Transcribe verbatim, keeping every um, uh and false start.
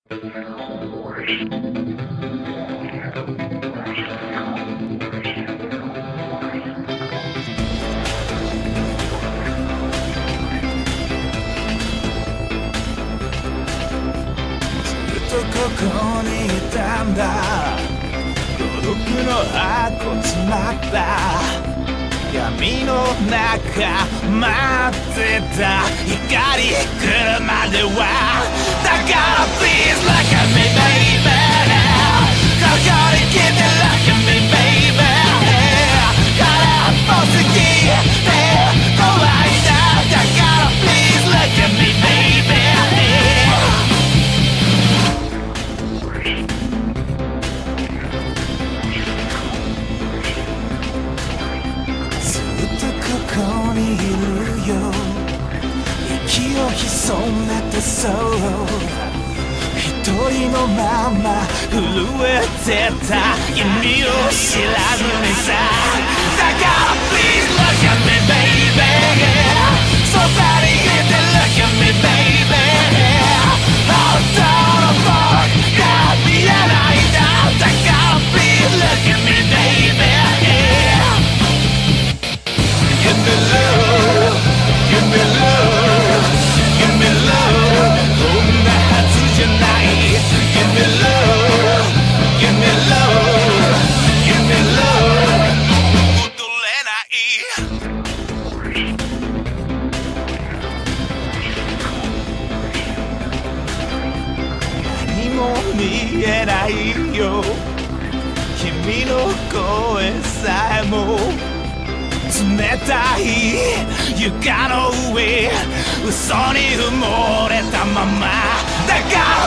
ここにいたんだ。孤独の箱詰まった闇の中待ってた光来るまではだから Please look at me baby ここに来て Look at me baby 空っぽすぎて怖いなだから Please look at me babyここにいるよ息を潜めてそう一人のまま震えてた意味を知らずにさだから Please look at me baby そばにいて Look at me baby 本当の僕が見えないんだだから Please look at me baby Give me love, give me love, give me love こんなはずじゃない Give me love, give me love, give me love 戻れない何も見えないよ君の声さえも冷たい床の上嘘に埋もれたままだから